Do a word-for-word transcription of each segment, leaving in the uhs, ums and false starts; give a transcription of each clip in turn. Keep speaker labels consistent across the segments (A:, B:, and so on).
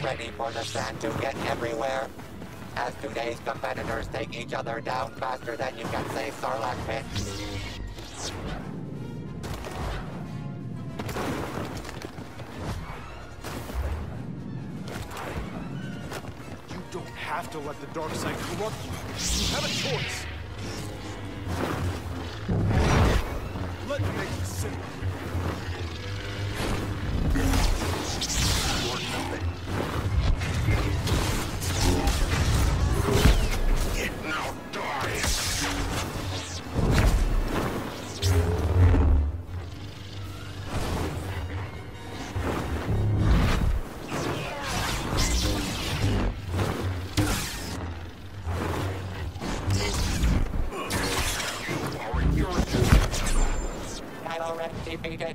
A: ready for the sand to get everywhere. As today's competitors take each other down faster than you can say Sarlacc pit.
B: You don't have to let the dark side corrupt you. You have a choice. Let me make it simple. You're nothing. It now dies.
A: Kylo Ren defeated.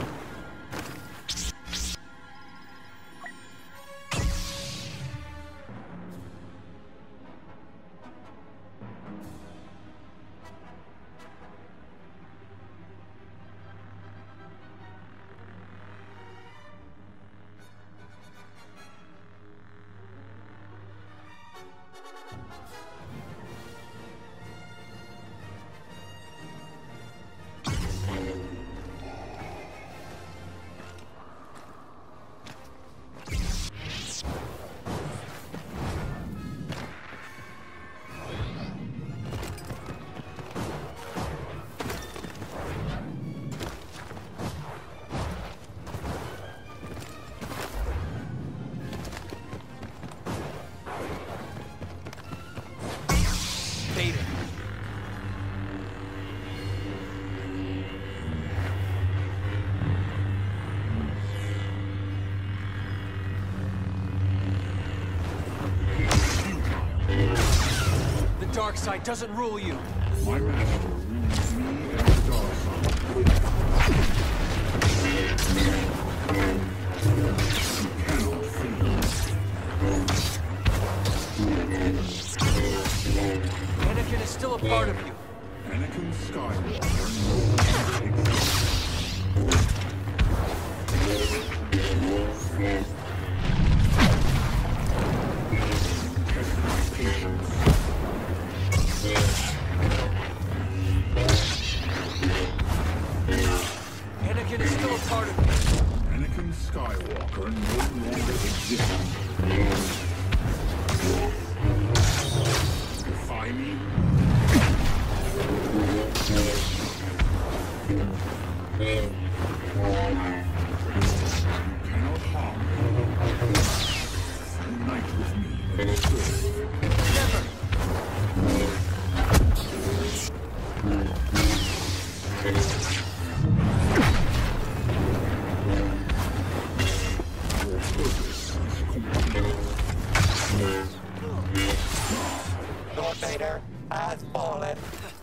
B: Vader. The dark side doesn't rule you.
C: My master rules me and the dark side. You cannot flee.
B: Anakin is still a part of you.
C: Anakin Skywalker no longer exists. Test my patience.
B: Anakin is still a part of you.
C: Anakin Skywalker no longer exists. Defy me? You cannot harm me. Unite with me and serve.
B: Never.
C: Your purpose is complete.
A: Lord Vader has fallen.